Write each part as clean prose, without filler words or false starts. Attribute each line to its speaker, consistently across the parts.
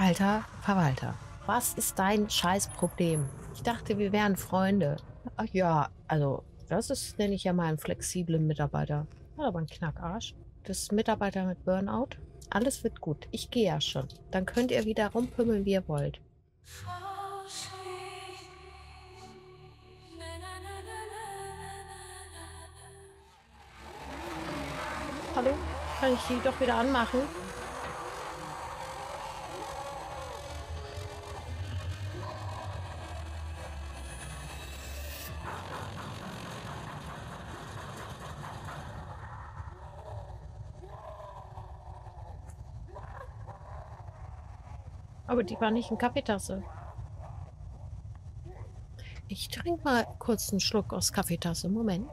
Speaker 1: Alter Verwalter, was ist dein Scheißproblem? Ich dachte, wir wären Freunde. Ach ja, also, das ist, nenne ich ja mal einen flexiblen Mitarbeiter. Hat aber einen Knackarsch. Das ist ein Mitarbeiter mit Burnout. Alles wird gut. Ich gehe ja schon. Dann könnt ihr wieder rumpümmeln, wie ihr wollt. Hallo? Kann ich die doch wieder anmachen? Aber die war nicht in Kaffeetasse. Ich trinke mal kurz einen Schluck aus Kaffeetasse. Moment.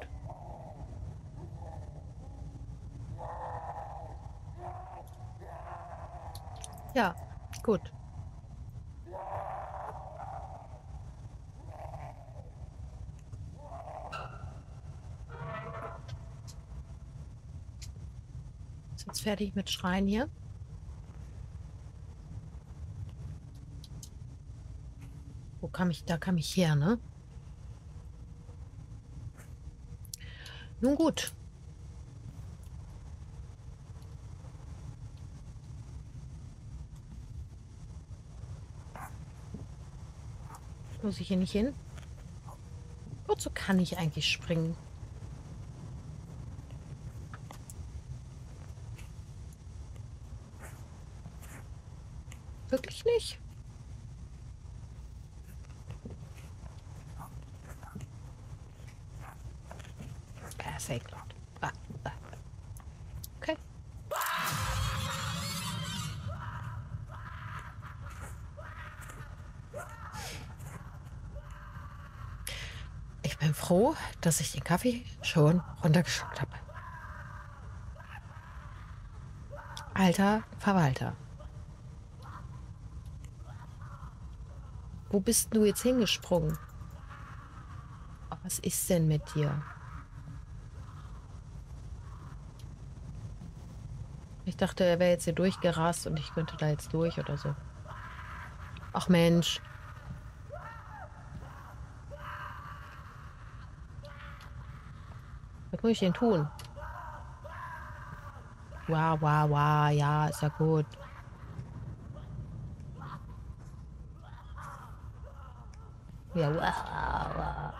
Speaker 1: Ja, gut. Ist jetzt fertig mit Schreien hier. Da kam ich her, ne? Nun gut. Muss ich hier nicht hin? Wozu kann ich eigentlich springen? Wirklich nicht? Perfekt. Ah. Okay. Ich bin froh, dass ich den Kaffee schon runtergeschluckt habe. Alter Verwalter. Wo bist du jetzt hingesprungen? Oh, was ist denn mit dir? Ich dachte, er wäre jetzt hier durchgerast und ich könnte da jetzt durch oder so. Ach Mensch. Was muss ich denn tun? Wow, ja, ist ja gut. Ja, wow.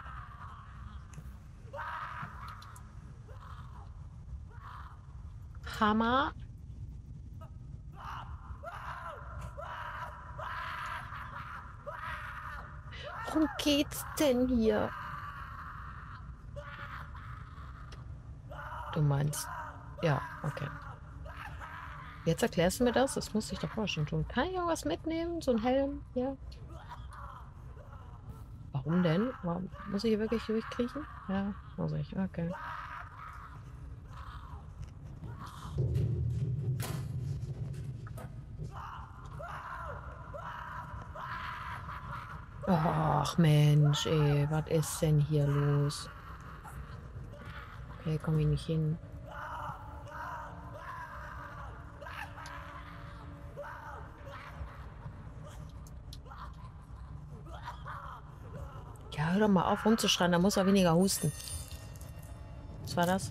Speaker 1: Hammer. Worum geht's denn hier? Du meinst. Ja, okay. Jetzt erklärst du mir das? Das muss ich doch vorher schon tun. Kann ich irgendwas mitnehmen? So ein Helm? Ja. Warum denn? Muss ich hier wirklich durchkriechen? Ja, muss ich. Okay. Ach Mensch, ey, was ist denn hier los? Okay, komme ich nicht hin. Ja, hör doch mal auf rumzuschreien, da muss er weniger husten. Was war das?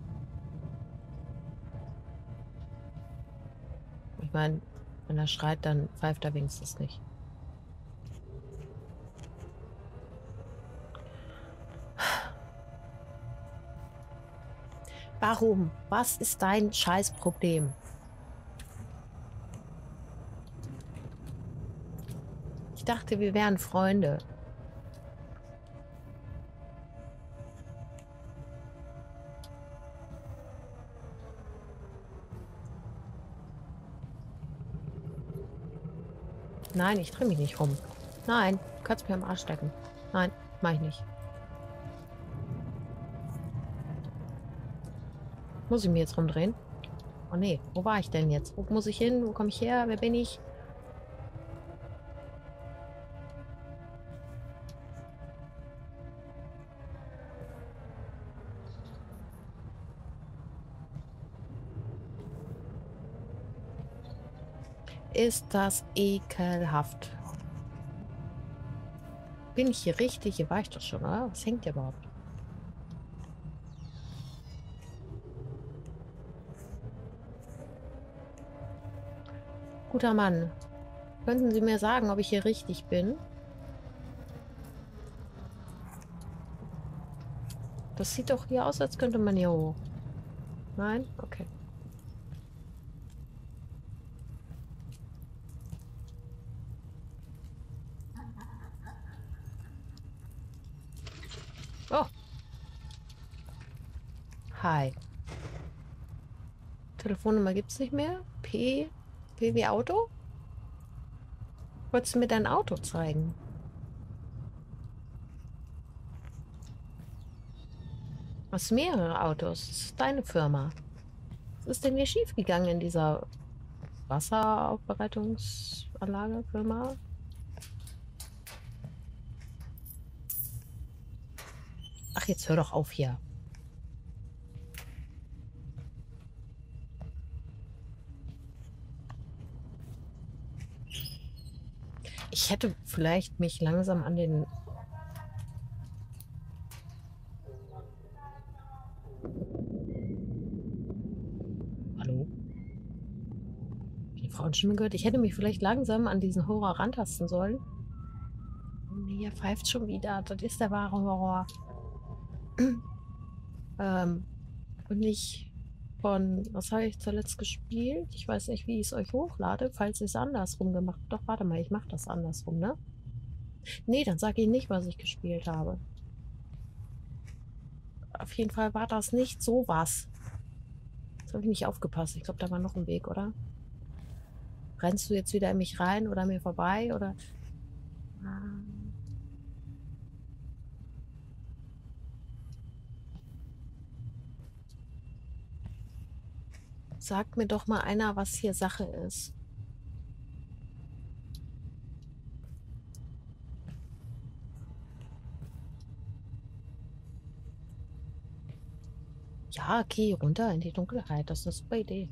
Speaker 1: Ich meine, wenn er schreit, dann pfeift er wenigstens nicht. Warum? Was ist dein Scheißproblem? Ich dachte, wir wären Freunde. Nein, ich drehe mich nicht rum. Nein, du kannst mir am Arsch stecken. Nein, mach ich nicht. Muss ich mich jetzt rumdrehen? Oh nee, wo war ich denn jetzt? Wo muss ich hin? Wo komme ich her? Wer bin ich? ist das ekelhaft. Bin ich hier richtig? Hier war ich doch schon, oder? Was hängt hier überhaupt? Guter Mann, könnten Sie mir sagen, ob ich hier richtig bin? Das sieht doch hier aus, als könnte man hier hoch. Nein? Okay. Oh. Hi. Telefonnummer gibt's nicht mehr. P wie Auto? Wolltest du mir dein Auto zeigen? Hast mehrere Autos. Das ist deine Firma. Was ist denn hier schiefgegangen in dieser Wasseraufbereitungsanlage, Firma? Ach, jetzt hör doch auf hier. Ich hätte vielleicht mich langsam an den... Hallo? Die Frauenstimme gehört. Ich hätte mich vielleicht langsam an diesen Horror rantasten sollen. Nee, er pfeift schon wieder. Das ist der wahre Horror. Und nicht von... Was habe ich zuletzt gespielt? Ich weiß nicht, wie ich es euch hochlade, falls ich es andersrum gemacht habe. Doch, warte mal, ich mache das andersrum, ne? Nee, dann sage ich nicht, was ich gespielt habe. Auf jeden Fall war das nicht sowas. Jetzt habe ich nicht aufgepasst. Ich glaube, da war noch ein Weg, oder? Rennst du jetzt wieder in mich rein oder mir vorbei? Oder... Sagt mir doch mal einer, was hier Sache ist. Ja, okay, runter in die Dunkelheit. Das ist eine super Idee.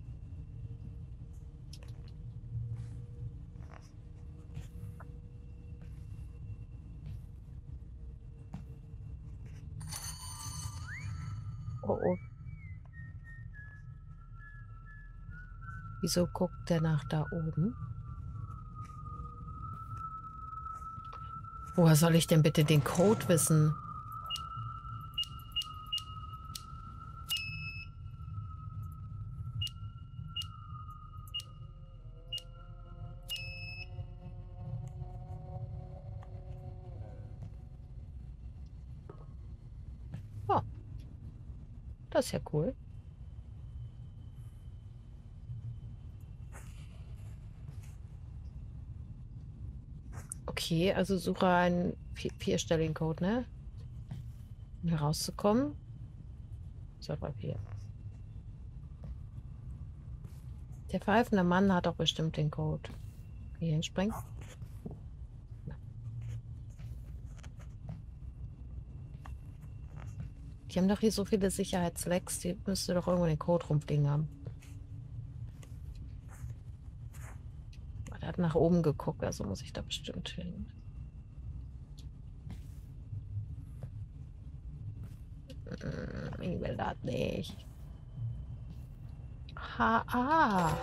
Speaker 1: Oh, oh. Wieso guckt der nach da oben? Woher soll ich denn bitte den Code wissen? Oh, das ist ja cool. Okay, also suche einen vierstelligen Code, ne? Um herauszukommen. 2, 3, 4. Der pfeifende Mann hat doch bestimmt den Code. Hier hinspringen. Die haben doch hier so viele Sicherheitslecks, die müsste doch irgendwo den Code rumfliegen haben. Der hat nach oben geguckt, also muss ich da bestimmt hin. Ich will das nicht. Ha,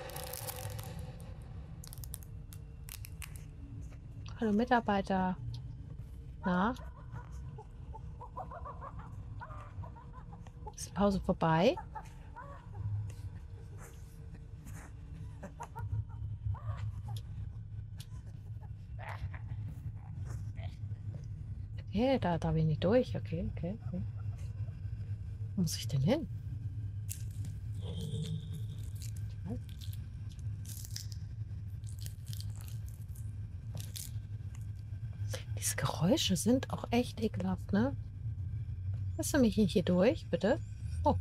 Speaker 1: hallo Mitarbeiter. Na? Ist die Pause vorbei? Okay, da bin ich nicht durch. Okay. Wo muss ich denn hin? Diese Geräusche sind auch echt ekelhaft, ne? Lässt du mich nicht hier durch, bitte? Oh.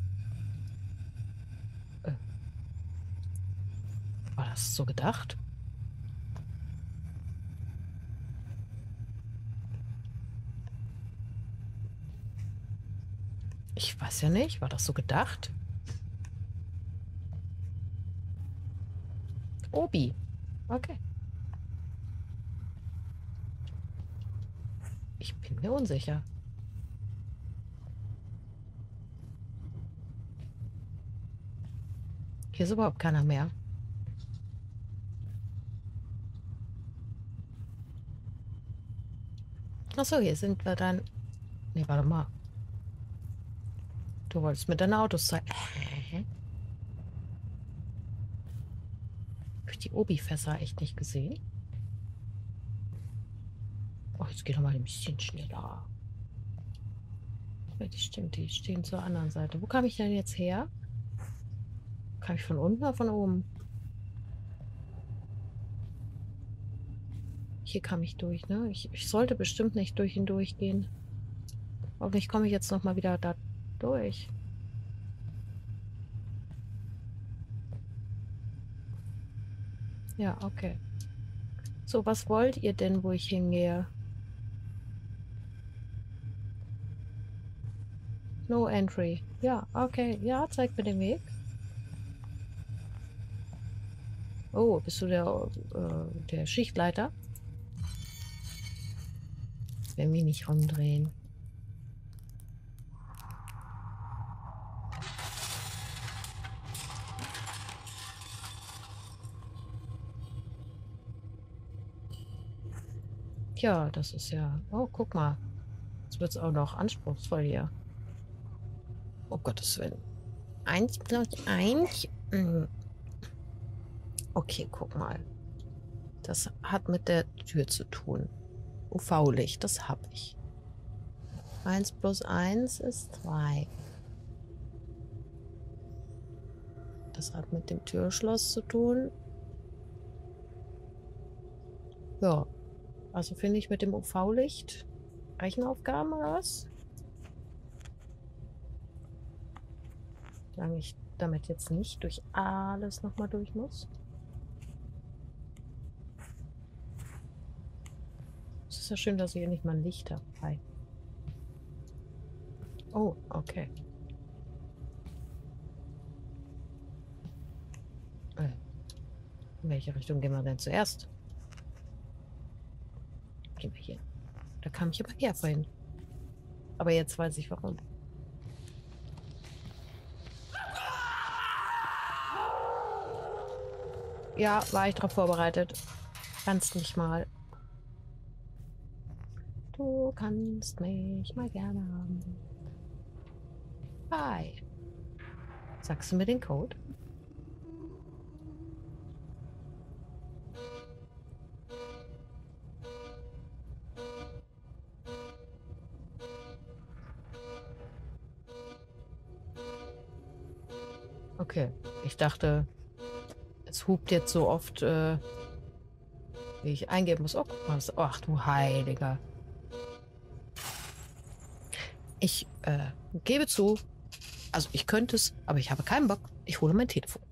Speaker 1: War das so gedacht? Ich weiß ja nicht. War das so gedacht? Obi. Okay. Ich bin mir unsicher. Hier ist überhaupt keiner mehr. Achso, hier sind wir dann. Nee, warte mal. Du wolltest mit deinen Autos zeigen. Hä? Hab ich die Obi-Fässer echt nicht gesehen? Oh, jetzt geht doch mal ein bisschen schneller. Ja, die stimmt, die stehen zur anderen Seite. Wo kam ich denn jetzt her? Kam ich von unten oder von oben? Hier kam ich durch, ne? Ich sollte bestimmt nicht durch ihn durchgehen. Hoffentlich komme ich jetzt nochmal wieder da durch. Ja, okay. So, was wollt ihr denn, wo ich hingehe? No entry. Ja, okay. Ja, zeig mir den Weg. Oh, bist du der Schichtleiter? Wenn wir nicht rumdrehen. Ja, das ist ja... Oh, guck mal. Jetzt wird es auch noch anspruchsvoll hier. Oh Gottes Willen. 1 plus 1. Okay, guck mal. Das hat mit der Tür zu tun. UV-Licht, das habe ich. 1 plus 1 ist 2. Das hat mit dem Türschloss zu tun. Ja. Also finde ich mit dem UV-Licht Rechenaufgaben oder was? Solange ich damit jetzt nicht durch alles nochmal durch muss. Es ist ja schön, dass ich hier nicht mal ein Licht habe. Hi. Oh, okay. In welche Richtung gehen wir denn zuerst? Gehen wir hier. Da kam ich aber her vorhin. Aber jetzt weiß ich warum. Ja, war ich darauf vorbereitet. Kannst mich mal. Du kannst mich mal gerne haben. Hi. Sagst du mir den Code? Okay. Ich dachte, es hupt jetzt so oft, wie ich eingeben muss. Oh, guck mal. Ach du Heiliger. Ich gebe zu. Also ich könnte es, aber ich habe keinen Bock. Ich hole mein Telefon.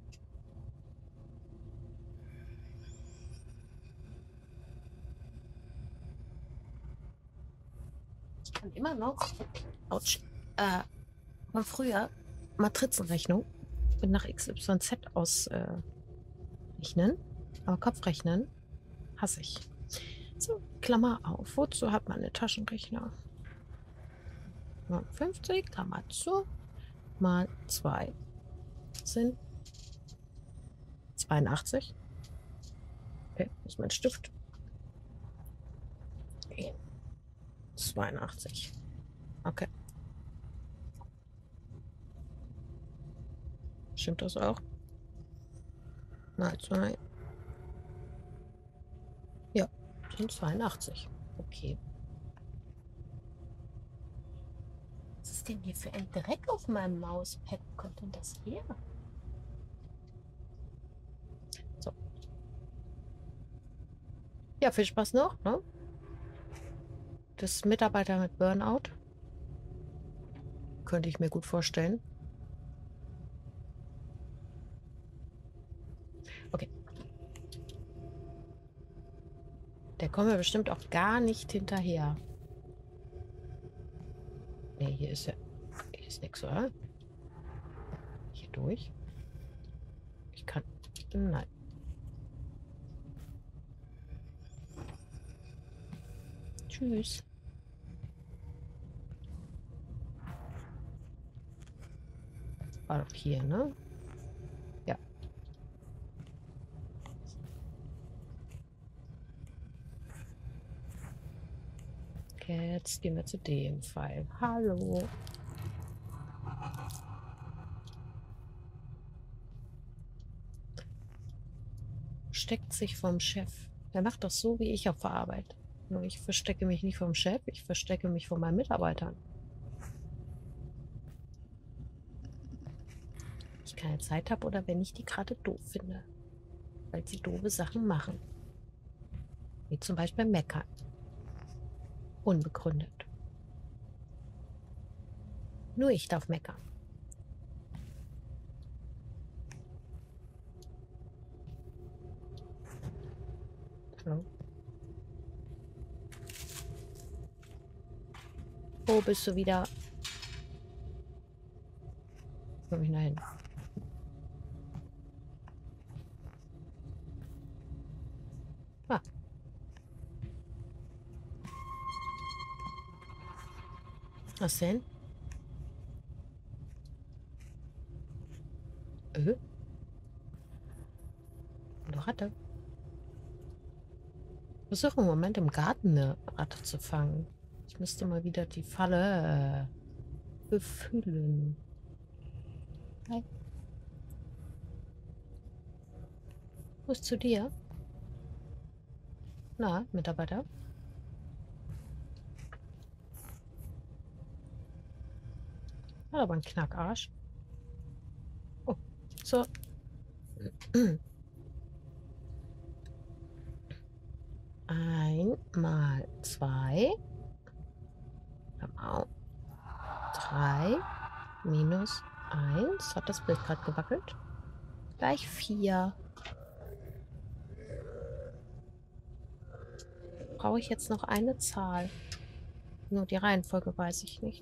Speaker 1: Ich kann immer noch, ouch, von früher Matrizenrechnung mit nach XYZ ausrechnen. Aber Kopfrechnen hasse ich. So, Klammer auf. Wozu hat man einen Taschenrechner? 50, Klammer zu, mal 2 sind 82. Okay, das ist mein Stift. Okay. 82. Okay. Stimmt das auch? Mal 2. Ja, sind 82. Okay. Was ist denn hier für ein Dreck auf meinem Mauspad? Wo kommt denn das her? So. Ja, viel Spaß noch, ne? Das ist Mitarbeiter mit Burnout. Könnte ich mir gut vorstellen. Okay. Der kommt mir bestimmt auch gar nicht hinterher. Nee, hier ist ja... Hier ist nichts, oder? Hier durch? Ich kann... Nein. Tschüss. War doch hier, ne? Ja. Okay, jetzt gehen wir zu dem Fall. Hallo. Steckt sich vom Chef. Der macht das so wie ich auf der Arbeit. Nur ich verstecke mich nicht vom Chef, ich verstecke mich von meinen Mitarbeitern. Ich keine Zeit habe oder wenn ich die gerade doof finde. Weil sie doofe Sachen machen. Wie zum Beispiel meckern. Unbegründet. Nur ich darf meckern. Hallo? Wo bist du wieder? Komm ich hin? Ah. Was denn? Eine Ratte. Ich versuche im Moment im Garten eine Ratte zu fangen. Ich müsste mal wieder die Falle befüllen. Hi. Wo ist zu dir? Na, Mitarbeiter? Hat aber einen Knackarsch. Oh, so. Einmal zwei. Genau. 3 minus 1. Hat das Bild gerade gewackelt? Gleich 4. Brauche ich jetzt noch eine Zahl? Nur die Reihenfolge weiß ich nicht.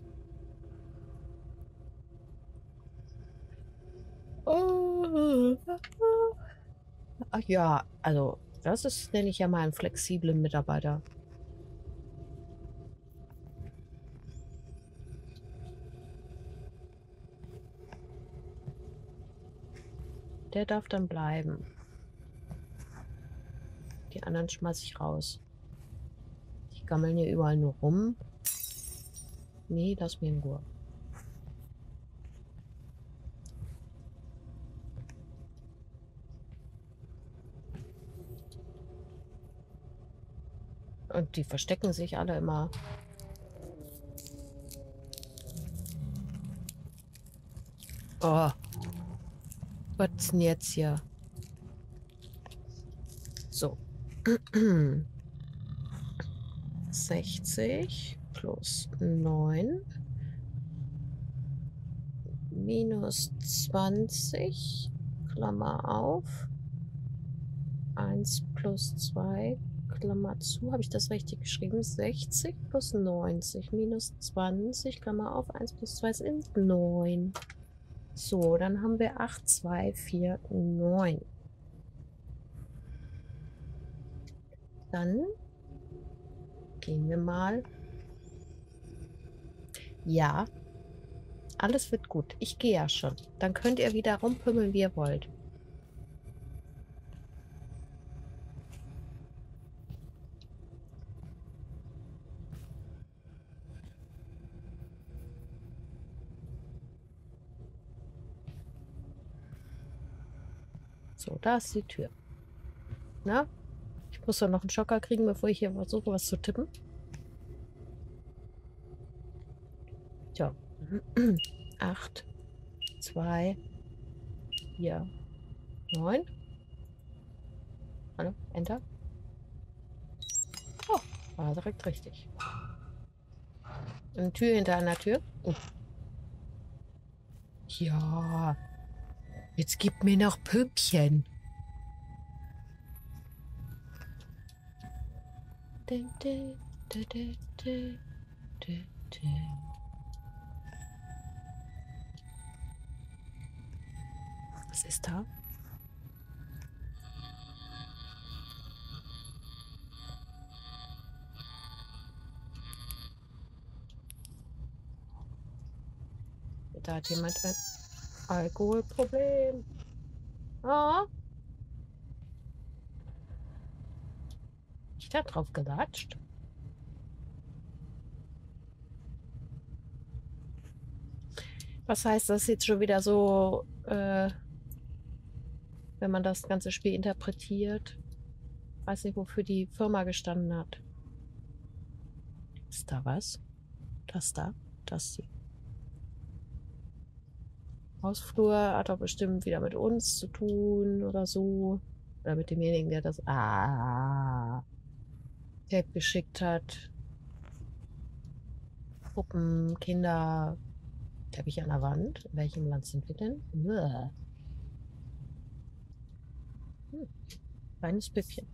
Speaker 1: Oh. Ach ja, also das ist, nenne ich ja mal einen flexiblen Mitarbeiter. Der darf dann bleiben. Die anderen schmeiße ich raus. Die gammeln hier überall nur rum. Nee, lass mir in Ruhe. Und die verstecken sich alle immer. Oh, was ist denn jetzt hier? So. 60 plus 9 minus 20, Klammer auf, 1 plus 2, Klammer zu. Habe ich das richtig geschrieben? 60 plus 90 minus 20, Klammer auf, 1 plus 2 sind 9. So, dann haben wir 8, 2, 4, 9. Dann gehen wir mal. Ja, alles wird gut. Ich gehe ja schon. Dann könnt ihr wieder rumpümmeln, wie ihr wollt. So, da ist die Tür. Na? Ich muss doch noch einen Schocker kriegen, bevor ich hier versuche, was zu tippen. Tja. 8, 2, 4, 9. Hallo? Enter. Oh, war direkt richtig. Eine Tür hinter einer Tür. Oh. Ja. Jetzt gib mir noch Püppchen. Was ist da? Da hat jemand ein Alkoholproblem. Ah, ich da drauf gelatscht. Was heißt das jetzt schon wieder so, wenn man das ganze Spiel interpretiert? Weiß nicht, wofür die Firma gestanden hat. Ist da was? Das da? Das hier. Hausflur hat doch bestimmt wieder mit uns zu tun oder so. Oder mit demjenigen, der das Tape geschickt hat. Puppen, Kinder, Teppich an der Wand. In welchem Land sind wir denn? Uah. Kleines Püppchen.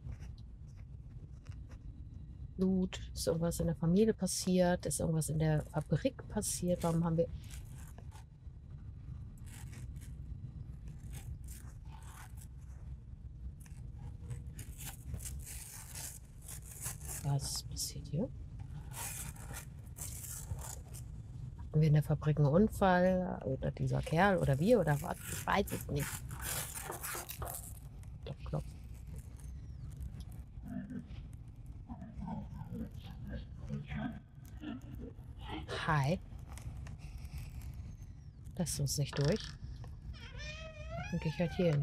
Speaker 1: Blut. Ist irgendwas in der Familie passiert? Ist irgendwas in der Fabrik passiert? Warum haben wir... Was passiert hier? Hatten wir in der Fabrik einen Unfall? Oder dieser Kerl? Oder wir? Oder was? Ich weiß es nicht. Klopf, klopf. Hi. Lässt uns nicht durch. Dann gehe ich halt hier hin.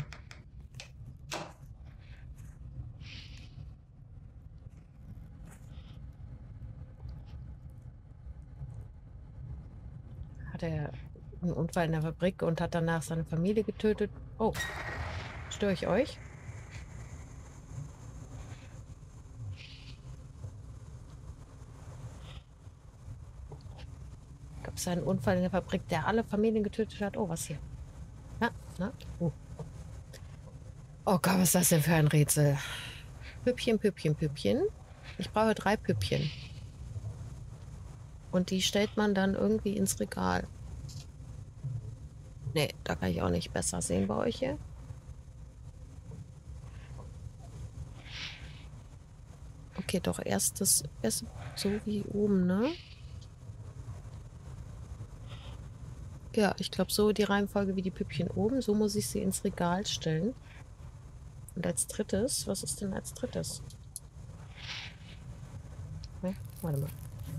Speaker 1: Hat er einen Unfall in der Fabrik und hat danach seine Familie getötet? Oh, störe ich euch? Gab es einen Unfall in der Fabrik, der alle Familien getötet hat? Oh, was hier? Na, na? Oh Gott, was ist das denn für ein Rätsel? Püppchen, Püppchen, Püppchen. Ich brauche 3 Püppchen. Und die stellt man dann irgendwie ins Regal. Nee, da kann ich auch nicht besser sehen bei euch hier. Okay, doch erst so wie oben, ne? Ja, ich glaube so die Reihenfolge wie die Püppchen oben. So muss ich sie ins Regal stellen. Und als drittes, was ist denn als drittes? Ne? Warte mal.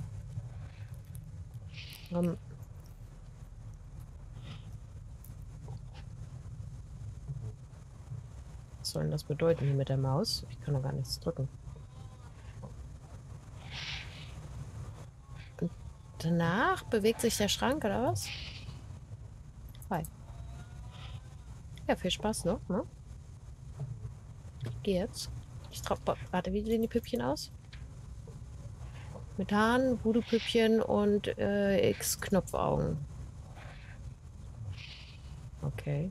Speaker 1: Was soll denn das bedeuten hier mit der Maus? Ich kann doch gar nichts drücken. Und danach bewegt sich der Schrank, oder was? Hi. Ja, viel Spaß noch, ne? Ich gehe jetzt. Ich trau... Warte, wie sehen die Püppchen aus? Mit Haaren, Voodoo-Püppchen und X-Knopfaugen. Okay.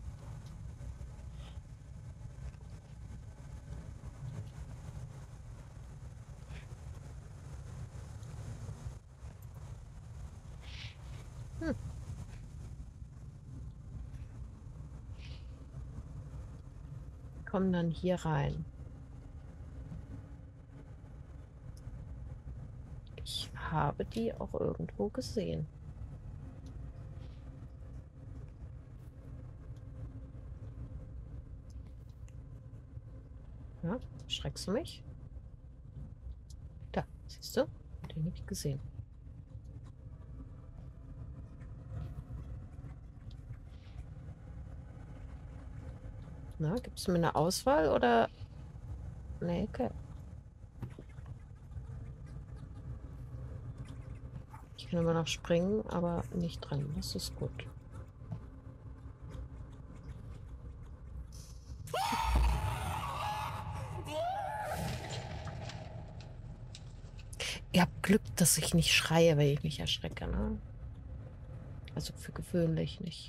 Speaker 1: Hm. Kommen dann hier rein. Ich habe die auch irgendwo gesehen. Ja, schreckst du mich? Da, siehst du? Den habe ich gesehen. Na, gibt es mir eine Auswahl oder... Nee, okay. Ich kann immer noch springen, aber nicht dran. Das ist gut. Ihr habt Glück, dass ich nicht schreie, wenn ich mich erschrecke, ne? Also für gewöhnlich nicht.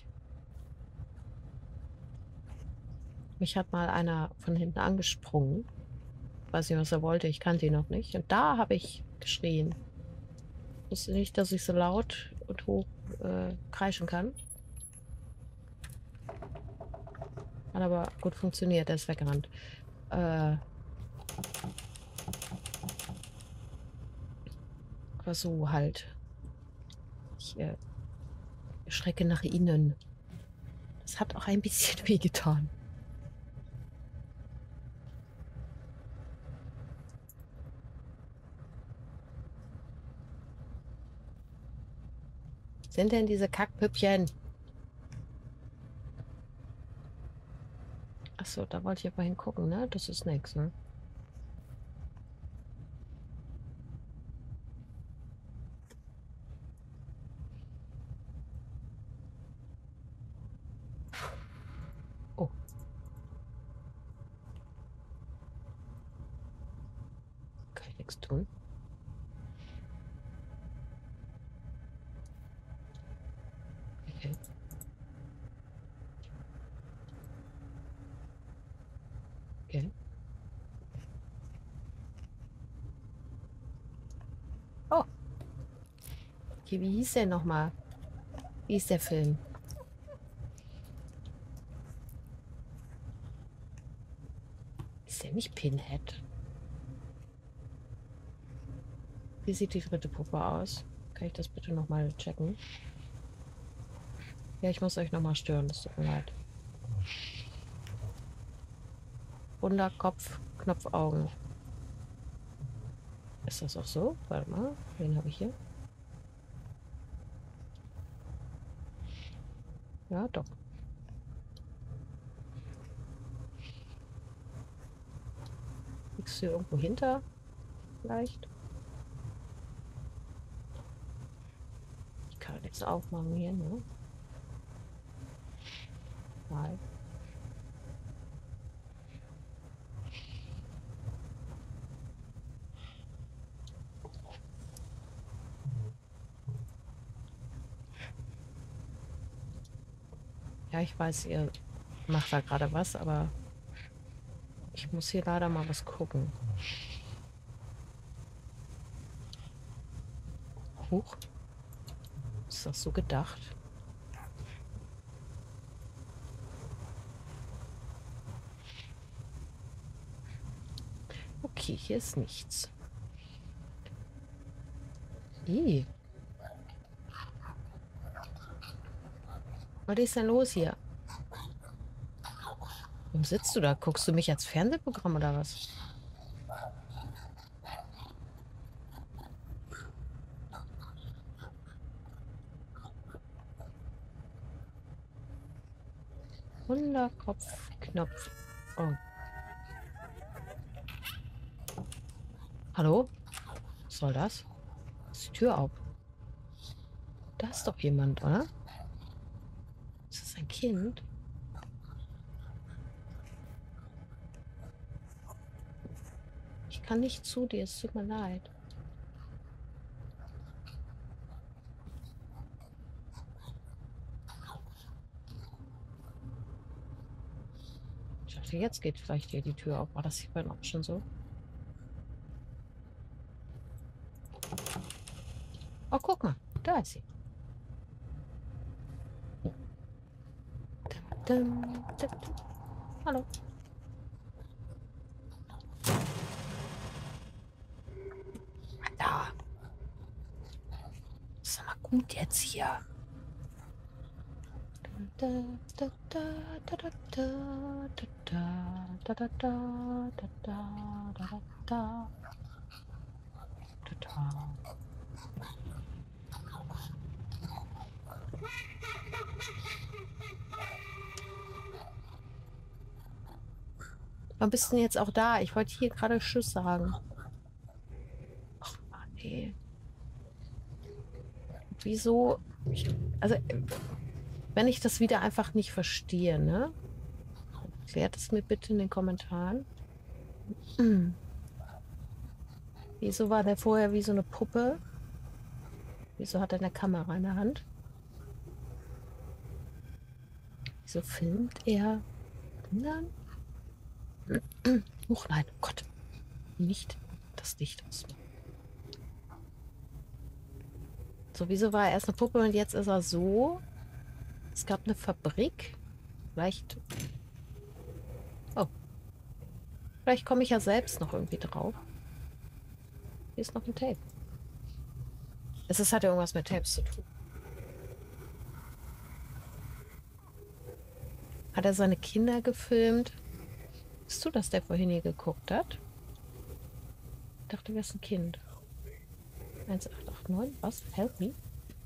Speaker 1: Mich hat mal einer von hinten angesprungen. Weiß nicht, was er wollte. Ich kannte ihn noch nicht. Und da habe ich geschrien. Ich wusste nicht, dass ich so laut und hoch kreischen kann. Hat aber gut funktioniert. Er ist weggerannt. Aber so halt. Ich Schrecke nach innen. Das hat auch ein bisschen wehgetan. Sind denn diese Kackpüppchen? Achso, da wollte ich aber hingucken, ne? Das ist nix, ne? Oh. Kann ich nichts tun? Okay. Okay. Oh. Okay, wie hieß der nochmal? Wie hieß der Film? Ist der nicht Pinhead? Wie sieht die dritte Puppe aus? Kann ich das bitte nochmal checken? Ja, ich muss euch nochmal stören, das tut mir leid. Runder Kopf, Knopfaugen. Ist das auch so? Warte mal, wen habe ich hier? Ja, doch. Liegst du hier irgendwo hinter? Vielleicht? Ich kann jetzt aufmachen hier, ne? Nein. Ja, ich weiß, ihr macht da gerade was, aber ich muss hier leider mal was gucken. Huch. Ist das so gedacht? Okay, hier ist nichts. Ih. Was ist denn los hier? Warum sitzt du da? Guckst du mich als Fernsehprogramm oder was? Wunderkopf-Knopf. Oh. Hallo? Was soll das? Ist die Tür auf? Da ist doch jemand, oder? Ist das ein Kind? Ich kann nicht zu dir, es tut mir leid. Ich dachte, jetzt geht vielleicht hier die Tür auf. War das hier vorhin auch schon so? Oh, guck mal. Da ist sie. Dum, dum, dum. Hallo. Da. Ist doch mal gut jetzt hier. Da, da, da, da, da, da, da, da, da, da, da, da, da, da, da, da. Wann bist du denn jetzt auch da? Ich wollte hier gerade Tschüss sagen. Ach Mann, ey. Wieso? Also, wenn ich das wieder einfach nicht verstehe, ne? Erklärt es mir bitte in den Kommentaren. Hm. Wieso war der vorher wie so eine Puppe? Wieso hat er eine Kamera in der Hand? Wieso filmt er? Nein. Huch, nein, oh Gott. Nicht das Licht ausmachen. So, wieso war er erst eine Puppe und jetzt ist er so? Es gab eine Fabrik. Vielleicht. Oh. Vielleicht komme ich ja selbst noch irgendwie drauf. Hier ist noch ein Tape. Es hat ja irgendwas mit Tapes zu tun. Hat er seine Kinder gefilmt? Bist du das, der vorhin hier geguckt hat? Ich dachte, du wärst ein Kind. 1889, was? Help me?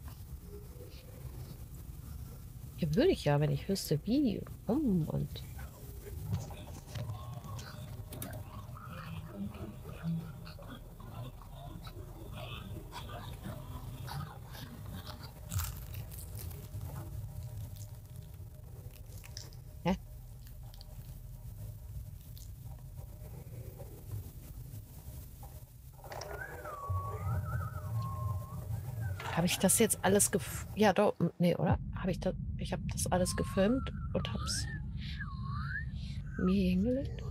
Speaker 1: Hier würde ich ja, wenn ich wüsste, wie, und... Hä? Habe ich das jetzt alles ja, doch, nee, oder? Habe ich das... Ich habe das alles gefilmt und hab's mir hingelegt.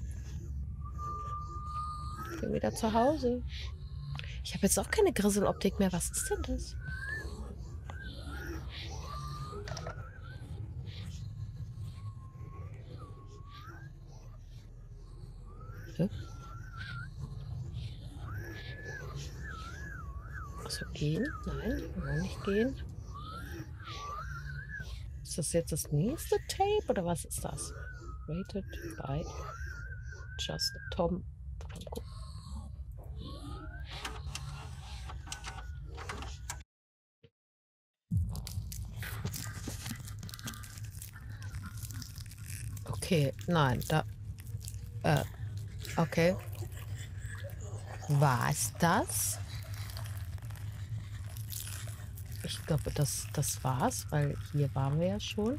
Speaker 1: Ich bin wieder zu Hause. Ich habe jetzt auch keine Grisseloptik mehr. Was ist denn das? Hä? Achso, gehen? Nein, wir wollen nicht gehen. Ist das jetzt das nächste Tape oder was ist das? Rated by Just Tom. Cook. Okay, nein, da. Okay. War es das? Ich glaube, das war's, weil hier waren wir ja schon.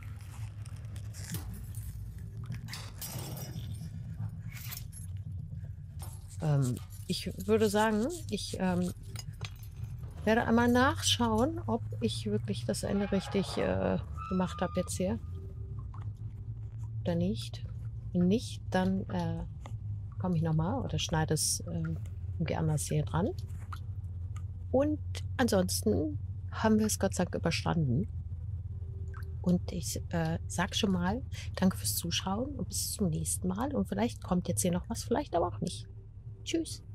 Speaker 1: Ich würde sagen, ich werde einmal nachschauen, ob ich wirklich das Ende richtig gemacht habe jetzt hier. Oder nicht. Wenn nicht, dann komme ich nochmal oder schneide es irgendwie anders hier dran. Und ansonsten haben wir es Gott sei Dank überstanden. Und ich sag schon mal, danke fürs Zuschauen und bis zum nächsten Mal. Und vielleicht kommt jetzt hier noch was, vielleicht aber auch nicht. Tschüss.